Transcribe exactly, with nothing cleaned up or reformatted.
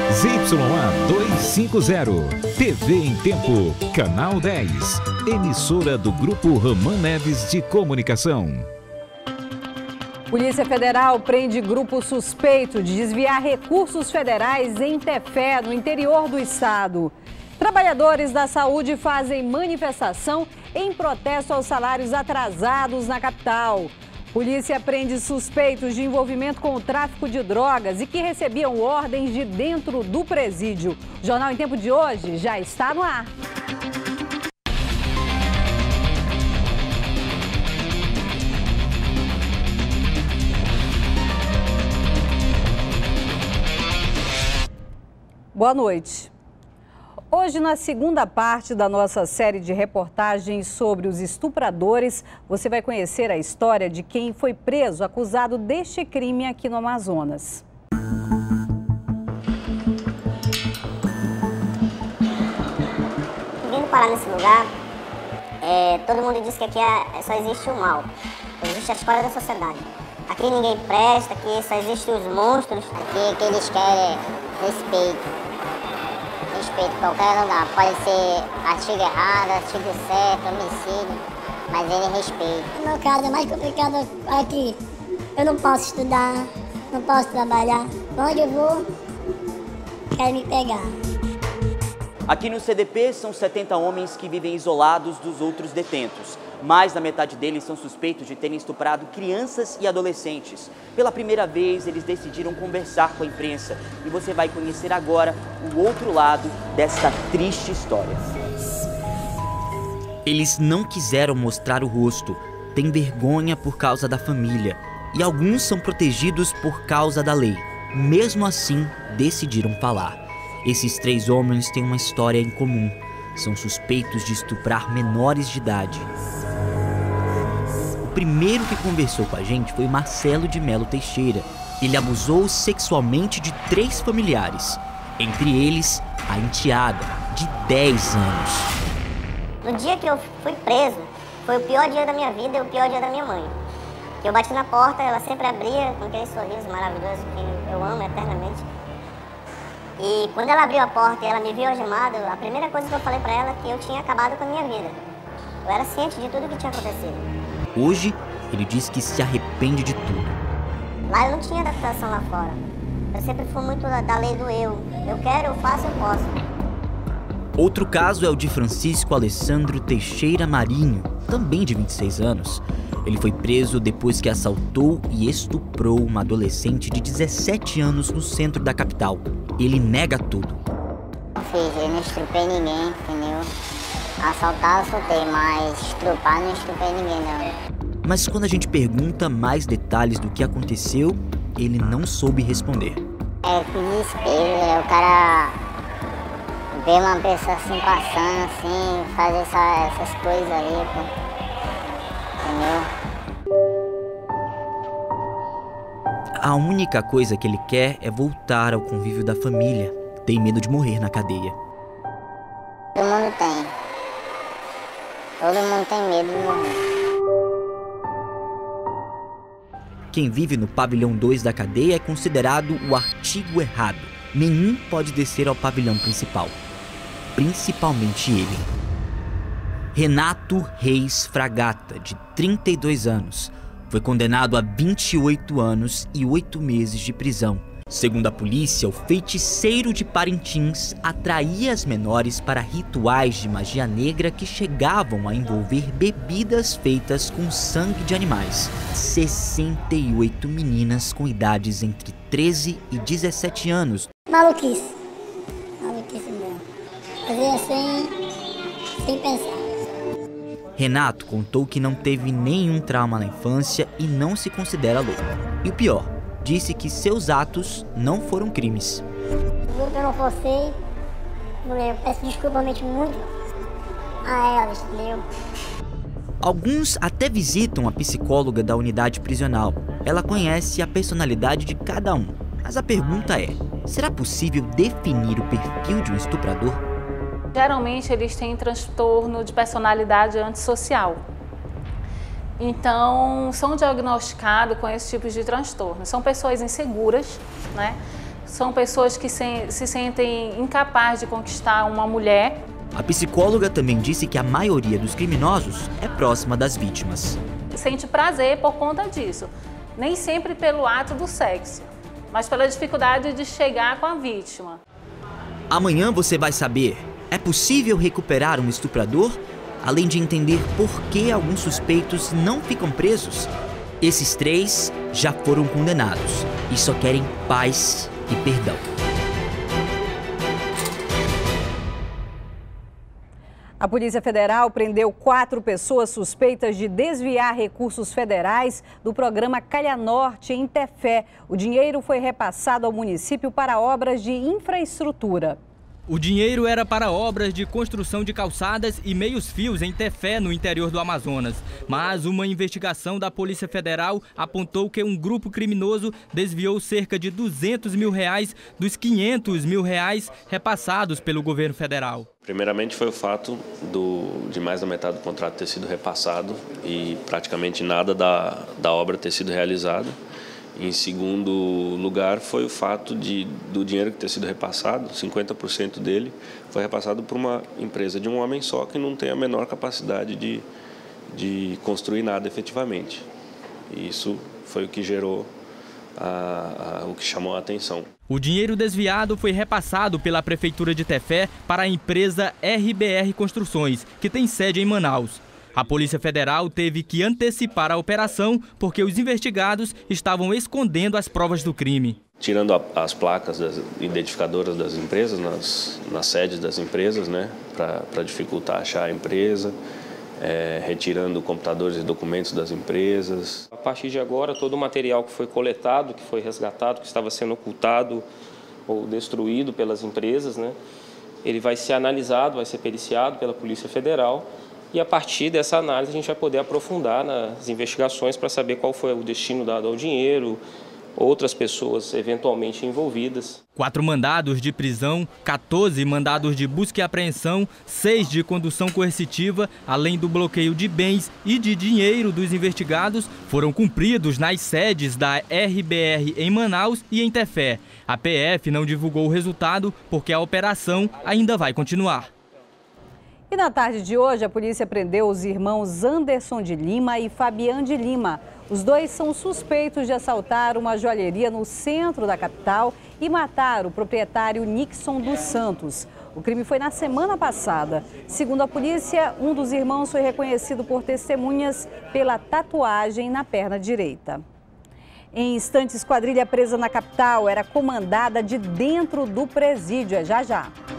Z Y A duzentos e cinquenta, T V em Tempo, Canal dez, emissora do Grupo Ramã Neves de Comunicação. Polícia Federal prende grupo suspeito de desviar recursos federais em Tefé, no interior do estado. Trabalhadores da saúde fazem manifestação em protesto aos salários atrasados na capital. Polícia prende suspeitos de envolvimento com o tráfico de drogas e que recebiam ordens de dentro do presídio. O Jornal em Tempo de hoje já está no ar. Boa noite. Hoje, na segunda parte da nossa série de reportagens sobre os estupradores, você vai conhecer a história de quem foi preso acusado deste crime aqui no Amazonas. Vindo parar nesse lugar, é, todo mundo diz que aqui é, só existe o mal, existe a história da sociedade. Aqui ninguém presta, aqui só existem os monstros. Aqui que eles querem respeito. Respeito em qualquer lugar. Pode ser artigo errado, artigo certo, homicídio, mas ele respeita. No meu caso é mais complicado aqui. Eu não posso estudar, não posso trabalhar. Onde eu vou, querem me pegar. Aqui no C D P são setenta homens que vivem isolados dos outros detentos. Mais da metade deles são suspeitos de terem estuprado crianças e adolescentes. Pela primeira vez, eles decidiram conversar com a imprensa. E você vai conhecer agora o outro lado desta triste história. Eles não quiseram mostrar o rosto, têm vergonha por causa da família. E alguns são protegidos por causa da lei. Mesmo assim, decidiram falar. Esses três homens têm uma história em comum. São suspeitos de estuprar menores de idade. O primeiro que conversou com a gente foi Marcelo de Melo Teixeira. Ele abusou sexualmente de três familiares, entre eles a enteada, de dez anos. No dia que eu fui preso, foi o pior dia da minha vida e o pior dia da minha mãe. Eu bati na porta, ela sempre abria com aquele sorriso maravilhoso que eu amo eternamente. E quando ela abriu a porta e ela me viu algemado, a primeira coisa que eu falei pra ela é que eu tinha acabado com a minha vida. Eu era ciente de tudo que tinha acontecido. Hoje, ele diz que se arrepende de tudo. Lá eu não tinha adaptação lá fora. Eu sempre fui muito da, da lei do eu. Eu quero, eu faço, eu posso. Outro caso é o de Francisco Alessandro Teixeira Marinho, também de vinte e seis anos. Ele foi preso depois que assaltou e estuprou uma adolescente de dezessete anos no centro da capital. Ele nega tudo. Não fiz, eu não estrupei ninguém, entendeu? Assaltar, assaltei, mas estrupar, não estrupei ninguém, não. Mas quando a gente pergunta mais detalhes do que aconteceu, ele não soube responder. É que desespero, né? O cara vê uma pessoa assim passando, assim, fazer essa, essas coisas aí, pô. Entendeu? A única coisa que ele quer é voltar ao convívio da família. Tem medo de morrer na cadeia. Todo mundo tem. Todo mundo tem medo de morrer. Quem vive no pavilhão dois da cadeia é considerado o artigo errado. Nenhum pode descer ao pavilhão principal. Principalmente ele. Renato Reis Fragata, de trinta e dois anos, foi condenado a vinte e oito anos e oito meses de prisão. Segundo a polícia, o feiticeiro de Parintins atraía as menores para rituais de magia negra que chegavam a envolver bebidas feitas com sangue de animais. sessenta e oito meninas com idades entre treze e dezessete anos. Maluquice. Maluquice mesmo. Fazia assim, sem pensar. Renato contou que não teve nenhum trauma na infância e não se considera louco. E o pior, disse que seus atos não foram crimes. Juro que eu não forcei. Eu peço desculpa muito a elas, entendeu? Alguns até visitam a psicóloga da unidade prisional. Ela conhece a personalidade de cada um. Mas a pergunta é, será possível definir o perfil de um estuprador? Geralmente eles têm transtorno de personalidade antissocial. Então, são diagnosticados com esse tipo de transtorno. São pessoas inseguras, né? São pessoas que se, se sentem incapazes de conquistar uma mulher. A psicóloga também disse que a maioria dos criminosos é próxima das vítimas. Sente prazer por conta disso, nem sempre pelo ato do sexo, mas pela dificuldade de chegar com a vítima. Amanhã você vai saber, é possível recuperar um estuprador? Além de entender por que alguns suspeitos não ficam presos, esses três já foram condenados e só querem paz e perdão. A Polícia Federal prendeu quatro pessoas suspeitas de desviar recursos federais do programa Calha Norte em Tefé. O dinheiro foi repassado ao município para obras de infraestrutura. O dinheiro era para obras de construção de calçadas e meios-fios em Tefé, no interior do Amazonas. Mas uma investigação da Polícia Federal apontou que um grupo criminoso desviou cerca de duzentos mil reais dos quinhentos mil reais repassados pelo governo federal. Primeiramente foi o fato do, de mais da metade do contrato ter sido repassado e praticamente nada da, da obra ter sido realizada. Em segundo lugar, foi o fato de, do dinheiro que ter sido repassado, cinquenta por cento dele, foi repassado por uma empresa de um homem só que não tem a menor capacidade de, de construir nada efetivamente. E isso foi o que gerou, a, a, o que chamou a atenção. O dinheiro desviado foi repassado pela Prefeitura de Tefé para a empresa R B R Construções, que tem sede em Manaus. A Polícia Federal teve que antecipar a operação porque os investigados estavam escondendo as provas do crime. Tirando a, as placas das identificadoras das empresas, nas, nas sedes das empresas, né, para dificultar achar a empresa, é, retirando computadores e documentos das empresas. A partir de agora, todo o material que foi coletado, que foi resgatado, que estava sendo ocultado ou destruído pelas empresas, né, ele vai ser analisado, vai ser periciado pela Polícia Federal. E a partir dessa análise a gente vai poder aprofundar nas investigações para saber qual foi o destino dado ao dinheiro, outras pessoas eventualmente envolvidas. Quatro mandados de prisão, quatorze mandados de busca e apreensão, seis de condução coercitiva, além do bloqueio de bens e de dinheiro dos investigados, foram cumpridos nas sedes da R B R em Manaus e em Tefé. A P F não divulgou o resultado porque a operação ainda vai continuar. E na tarde de hoje, a polícia prendeu os irmãos Anderson de Lima e Fabian de Lima. Os dois são suspeitos de assaltar uma joalheria no centro da capital e matar o proprietário Nixon dos Santos. O crime foi na semana passada. Segundo a polícia, um dos irmãos foi reconhecido por testemunhas pela tatuagem na perna direita. Em instantes, quadrilha presa na capital era comandada de dentro do presídio. É já já.